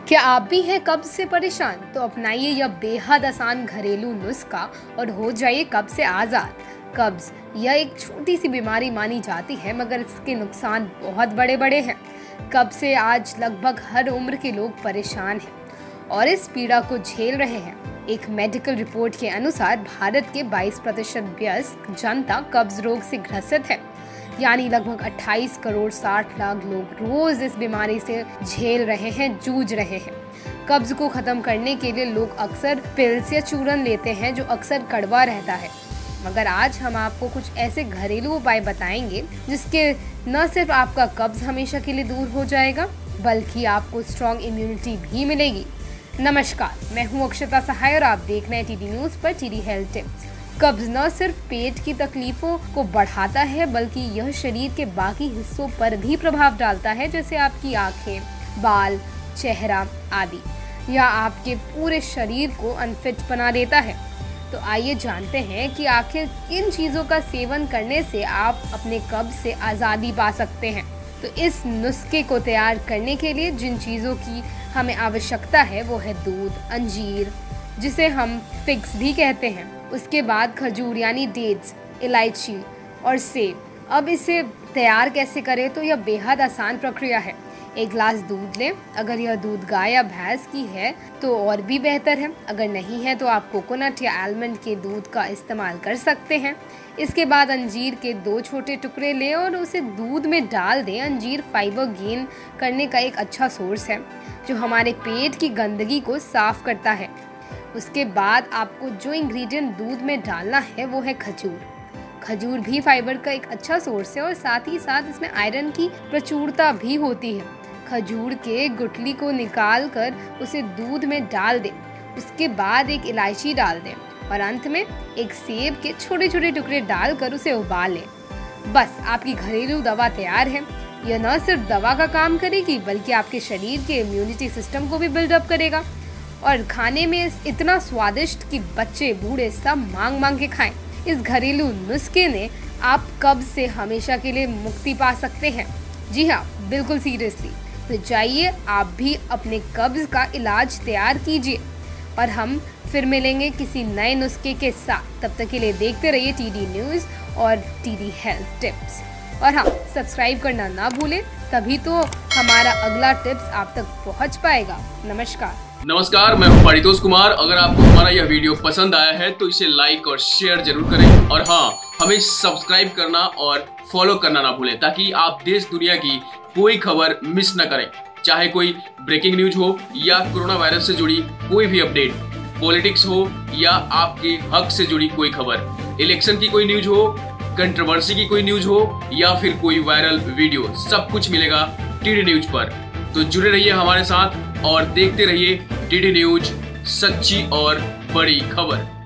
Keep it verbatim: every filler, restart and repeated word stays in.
क्या आप भी हैं कब्ज से परेशान? तो अपनाइए यह बेहद आसान घरेलू नुस्खा और हो जाइए कब्ज से आज़ाद। कब्ज यह एक छोटी सी बीमारी मानी जाती है, मगर इसके नुकसान बहुत बड़े बड़े हैं। कब्ज से आज लगभग हर उम्र के लोग परेशान हैं और इस पीड़ा को झेल रहे हैं। एक मेडिकल रिपोर्ट के अनुसार भारत के बाईस प्रतिशत वयस्क जनता कब्ज रोग से ग्रसित है, यानी लगभग अट्ठाईस करोड़ साठ लाख लोग रोज इस बीमारी से झेल रहे हैं, जूझ रहे हैं। कब्ज को खत्म करने के लिए लोग अक्सर पिल्स या चूरन लेते हैं, जो अक्सर कड़वा रहता है। मगर आज हम आपको कुछ ऐसे घरेलू उपाय बताएंगे जिसके न सिर्फ आपका कब्ज हमेशा के लिए दूर हो जाएगा, बल्कि आपको स्ट्रॉन्ग इम्यूनिटी भी मिलेगी। नमस्कार, मैं हूँ अक्षता सहाय और आप देख रहे हैं टीडी न्यूज पर टीडी हेल्थ टिप्स। कब्ज न सिर्फ पेट की तकलीफों को बढ़ाता है, बल्कि यह शरीर के बाकी हिस्सों पर भी प्रभाव डालता है, जैसे आपकी आंखें, बाल, चेहरा आदि। यह आपके पूरे शरीर को अनफिट बना देता है। तो आइए जानते हैं कि आखिर किन चीज़ों का सेवन करने से आप अपने कब्ज से आज़ादी पा सकते हैं। तो इस नुस्खे को तैयार करने के लिए जिन चीज़ों की हमें आवश्यकता है वो है दूध, अंजीर जिसे हम फिग्स भी कहते हैं, उसके बाद खजूर यानी डेट्स, इलायची और सेब। अब इसे तैयार कैसे करें? तो यह बेहद आसान प्रक्रिया है। एक गिलास दूध लें। अगर यह दूध गाय या भैंस की है तो और भी बेहतर है। अगर नहीं है तो आप कोकोनट या आलमंड के दूध का इस्तेमाल कर सकते हैं। इसके बाद अंजीर के दो छोटे टुकड़े लें और उसे दूध में डाल दें। अंजीर फाइबर गेन करने का एक अच्छा सोर्स है जो हमारे पेट की गंदगी को साफ करता है। उसके बाद आपको जो इंग्रेडिएंट दूध में डालना है वो है खजूर। खजूर भी फाइबर का एक अच्छा सोर्स है और साथ ही साथ इसमें आयरन की प्रचुरता भी होती है। खजूर के गुठली को निकाल कर उसे दूध में डाल दें। उसके बाद एक इलायची डाल दें और अंत में एक सेब के छोटे छोटे टुकड़े डालकर उसे उबालें। बस आपकी घरेलू दवा तैयार है। यह न सिर्फ दवा का काम करेगी, बल्कि आपके शरीर के इम्यूनिटी सिस्टम को भी बिल्डअप करेगा और खाने में इतना स्वादिष्ट कि बच्चे बूढ़े सब मांग मांग के खाएं। इस घरेलू नुस्खे ने आप कब्ज से हमेशा के लिए मुक्ति पा सकते हैं। जी हाँ, बिल्कुल सीरियसली। तो जाइए आप भी अपने कब्ज का इलाज तैयार कीजिए और हम फिर मिलेंगे किसी नए नुस्खे के साथ। तब तक के लिए देखते रहिए टीडी न्यूज़ और टीडी हेल्थ टिप्स। और हाँ, सब्सक्राइब करना ना भूलें, तभी तो हमारा अगला टिप्स आप तक पहुँच पाएगा। नमस्कार। नमस्कार, मैं हूं पारितोष कुमार। अगर आपको हमारा यह वीडियो पसंद आया है तो इसे लाइक और शेयर जरूर करें और हाँ, हमें सब्सक्राइब करना और फॉलो करना ना भूलें, ताकि आप देश दुनिया की कोई खबर मिस न करें। चाहे कोई ब्रेकिंग न्यूज हो या कोरोना वायरस से जुड़ी कोई भी अपडेट, पॉलिटिक्स हो या आपके हक से जुड़ी कोई खबर, इलेक्शन की कोई न्यूज हो, कंट्रोवर्सी की कोई न्यूज हो या फिर कोई वायरल वीडियो, सब कुछ मिलेगा टीडी न्यूज पर। तो जुड़े रहिए हमारे साथ और देखते रहिए टीडी न्यूज, सच्ची और बड़ी खबर।